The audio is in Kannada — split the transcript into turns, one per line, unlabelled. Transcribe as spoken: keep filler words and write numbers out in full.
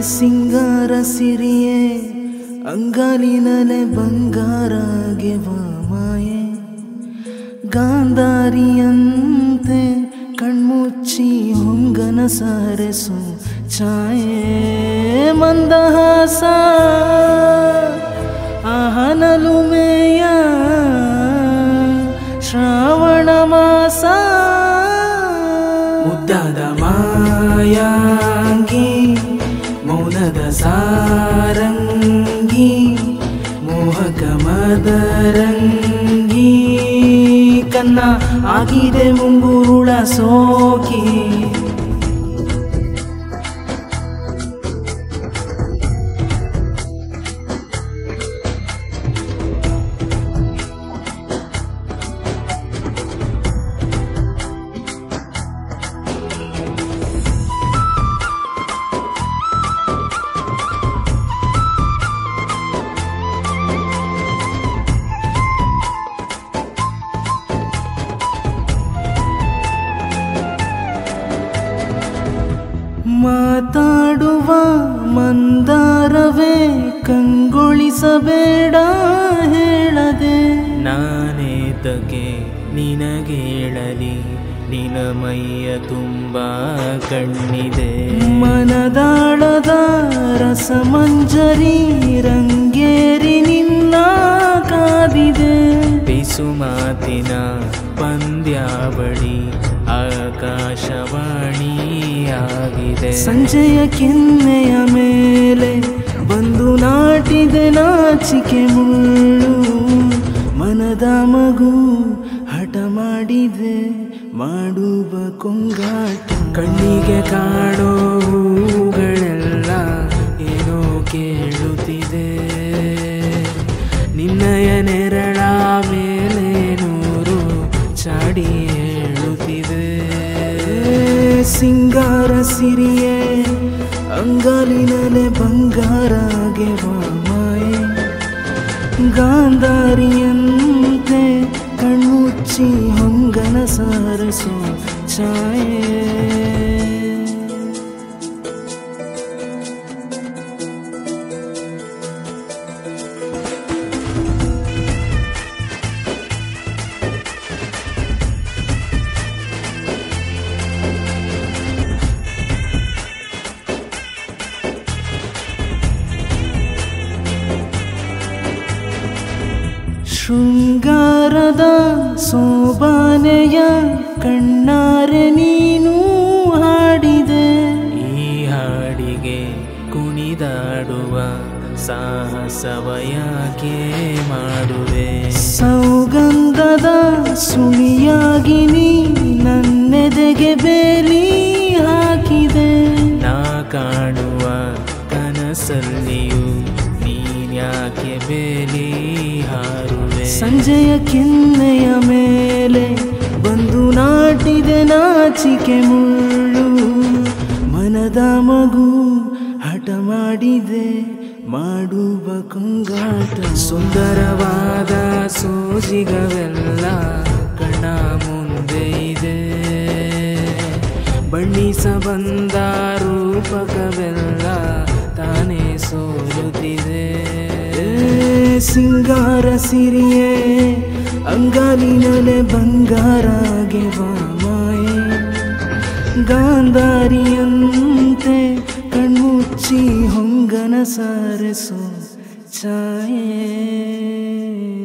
ಸಿಂಗಾರ ಸಿರಿಯೇ ಅಂಗಾಲಿನಲೆ ಬಂಗಾರಾಗೆವ ಮಾಯೆ ಗಾಂಧಾರಿಯಂತೆ ಕಣ್ಮುಚ್ಚಿ ಹೊಂಗನ ಸಾರೆಸು ಛಾಯೆ ಮಂದಹಾಸ ಆಹನಲುಮೆಯ ಶ್ರಾವಣ ಮಾಸ ಮುದ್ದಾದ ಮಾಯಾಂಗಿ ಮೌನದ ಸಾರಂಗಿ ಮೋಹಕ ಮದರಂಗಿ ಕನ್ನ ಆಗಿದೆ ಮುಂಗುರುಳ ಸೋಕಿ ಮಾತಾಡುವ ಮಂದಾರವೇ ಕಂಗೊಳಿಸಬೇಡ ಹೇಳದೆ ನಾನೇತಕ್ಕೆ ನಿನಗೇಳಲಿ ನಿನ ಮೈಯ ತುಂಬ ಕಣ್ಣಿದೆ ಮನದಾಳದ ರಸಮಂಜರಿ ರಂಗೇರಿ ನಿನ್ನ ಕಾದಿದೆ ಬಿಸು ಮಾತಿನ ಪಂದ್ಯಾವಳಿ ಆಕಾಶವಾಣಿಯಾಗಿದೆ ಸಂಜೆಯ ಕೆನ್ನೆಯ ಮೇಲೆ ಬಂದು ನಾಟಿದೆ ನಾಚಿಕೆ ಮುಳ್ಳು ಮನದ ಮಗು ಹಠ ಮಾಡಿದೆ ಮಾಡುವ ಕೊಂಗಾಟ ಕಣ್ಣಿಗೆ ಕಾಣೋ ಹೂಗಳೆಲ್ಲ ಏನೋ ಕೇಳುತ್ತಿದೆ ನಿನ್ನಯ ನೆರಳ ಮೇಲೆ ನೂರು ಚಾಡಿ ಹೇಳುತ್ತಿದೆ ಸಿಂಗಾರ ಸಿರಿಯೇ ಅಂಗಾಲಿನಲೆ ಬಂಗಾರಾಗೆವ ಮಾಯೆ ಗಾಂಧಾರಿಯಂತೆ ಕಣ್ಮುಚ್ಚಿ ಹೊಂಗನ ಸಾರಸು ಛಾಯೆ ಶೃಂಗಾರದ ಸೋಬಾನೆಯ ಕಣ್ಣಾರೆ ನೀನು ಹಾಡಿದೆ ಈ ಹಾಡಿಗೆ ಕುಣಿದಾಡುವ ಸಾಹಸವಯಾಕೆ ಮಾಡುವೆ ಸೌಗಂಧದ ಸುಳಿಯಾಗಿ ನೀ ನನ್ನೆದೆಗೆ ಬೇಲಿ ಹಾಕಿದೆ ನಾ ಕಾಣುವ ಕನಸಲ್ಲಿಯೂ ನೀನ್ಯಾಕೆ ಬೇಲಿ ಹಾರುವೆ ಸಂಜೆಯ ಕೆನ್ನೆಯ ಮೇಲೆ ಬಂದು ನಾಟಿದೆ ನಾಚಿಕೆ ಮುಳ್ಳು ಮನದ ಮಗು ಹಠ ಮಾಡಿದೆ ಮಾಡುವ ಕೊಂಗಾಟ ಸುಂದರವಾದ ಸೋಜಿಗವೆಲ್ಲ ಕಣ್ಣ ಮುಂದೆ ಇದೆ ಬಣ್ಣಿಸ ಬಂದ ರೂಪಕವೆಲ್ಲ ತಾನೇ ಸೋಲುತ್ತಿದೆ ಸಿಂಗಾರ ಸಿರಿಯೇ ಅಂಗಾಲಿನಲೆ ಬಂಗಾರಾಗೆವ ಮಾಯೆ ಗಾಂಧಾರಿಯಂತೆ ಕಣ್ಮುಚ್ಚಿ ಹೊಂಗನ ಸಾರಸು ಛಾಯೆ